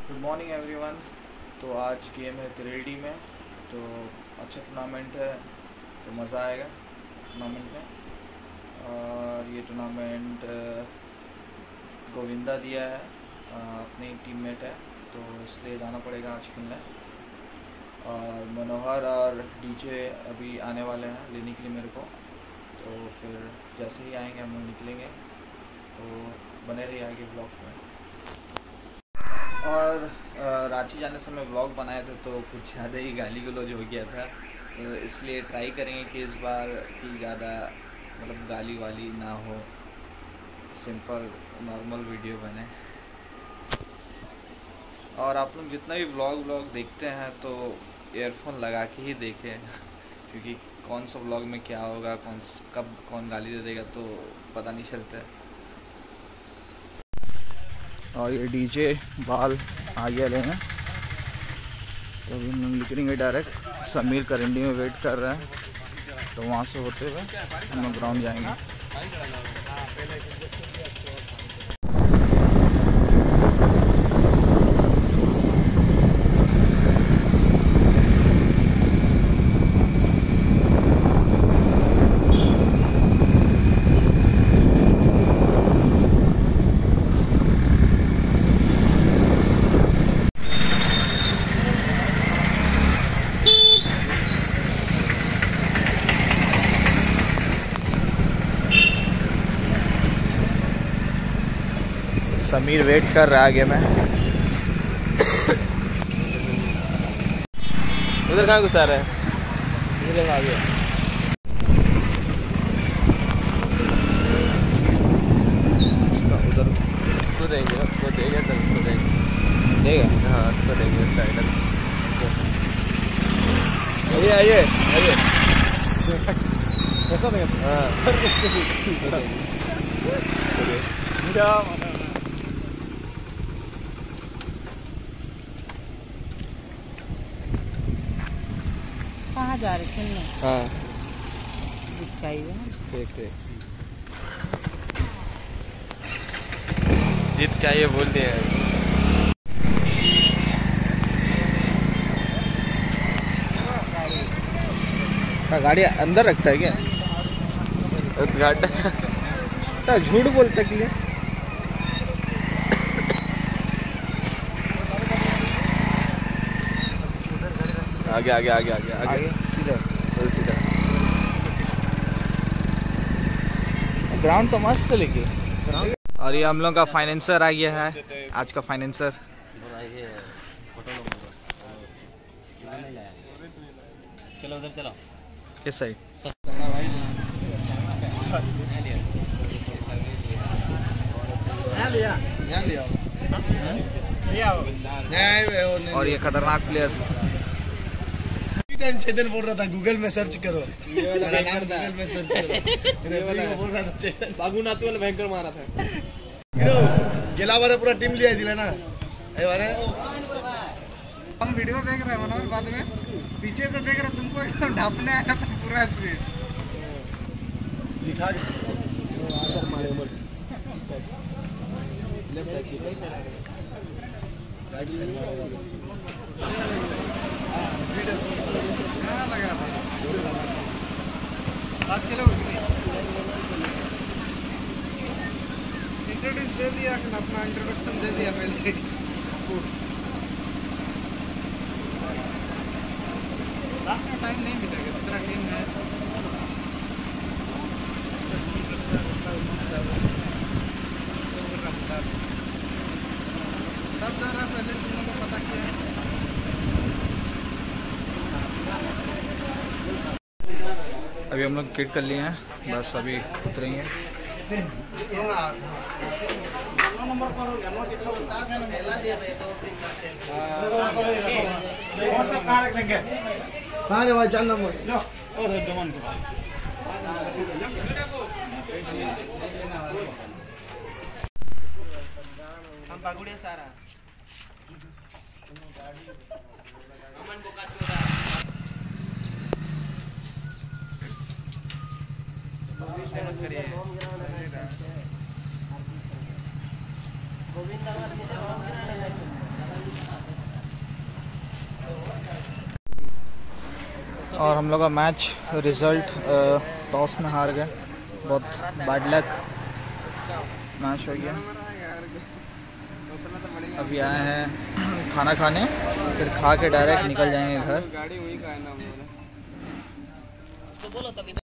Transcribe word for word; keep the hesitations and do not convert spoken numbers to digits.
Good morning everyone. तो आज game है तिरेडी में, तो अच्छा टूर्नामेंट है, तो मज़ा आएगा टूर्नामेंट में। और ये टूर्नामेंट गोविंदा दिया है, अपनी टीममेट है, तो इसलिए जाना पड़ेगा आज खेलने। और मनोहर और डीजे अभी आने वाले हैं लेने के लिए मेरे को, तो फिर जैसे ही आएंगे हम लोग निकलेंगे, तो बने रहिए आगे ब्लॉग में। और रांची जाने समय ब्लॉग बनाए थे तो कुछ ज़्यादा ही गाली गलौज हो गया था, तो इसलिए ट्राई करेंगे कि इस बार की ज़्यादा मतलब गाली वाली ना हो, सिंपल नॉर्मल वीडियो बने। और आप लोग जितना भी ब्लॉग व्लॉग देखते हैं तो ईयरफोन लगा के ही देखें, क्योंकि कौन सा ब्लॉग में क्या होगा, कौन कब कौन गाली दे देगा तो पता नहीं चलता है। और ये डीजे बाल आ गया लेने, तो अभी हम निकलेंगे डायरेक्ट। समीर करंडी में वेट कर रहे हैं, तो वहाँ से होते हुए हम लोग ग्राउंड जाएंगे। समीर वेट कर रहा है आगे में। उधर कहाँ घुसा रहा है? उधर आगे उधर उसको देंगे, उसको देंगे तो उसको देंगे देगा। हाँ उसको देंगे साइड। आइए आइए आइए कैसा देगा? हाँ कहाँ जा रहे खेलने? हाँ चाहिए ठीक ठीक जीत चाहिए बोल दिया। गाड़ी अंदर रखता है क्या? उद्घाटन झूठ बोलता कि ये? आगे आगे आगे आगे आगे सीधा सीधा। ग्राउंड तो मस्त है लेकिन। और ये हम लोग का फाइनेंसर आ गया है, आज का फाइनेंसर। चलो उधर चलो। किस साइड? और ये खतरनाक प्लेयर टाइम चेतन बोल रहा था गूगल में सर्च करो, मेरा नाम गूगल में सर्च करो बोल रहा था। बाबू नातू वाला भयंकर मारा था। गेला बार पूरा टीम लिया दिला ना बारे। हम वीडियो देख रहे हैं मनोहर, बाद में पीछे से देख रहे तुमको एकदम ढापने आया था पूरा स्पीड दिखा। राइट साइड लगा आज के लोग इंट्रोड्यूस दे दिया, अपना इंट्रोडक्शन दे दिया पहले। लास्ट में टाइम नहीं मिलेगा, इतना गेम है। तब जा रहा पहले तुम लोगों को पता क्या है। अभी हम लोग किट कर लिए हैं, बस अभी उतरेंगे। हाँ रे भाई चार नंबर हम बागुड़िया सारा अमन बोका चोदा मत करिए। गोविंदा और हम लोग का मैच रिजल्ट टॉस में हार गए, बहुत बैड लक मैच हो गया। अभी आए हैं खाना खाने, फिर खा के डायरेक्ट निकल जाएंगे घर।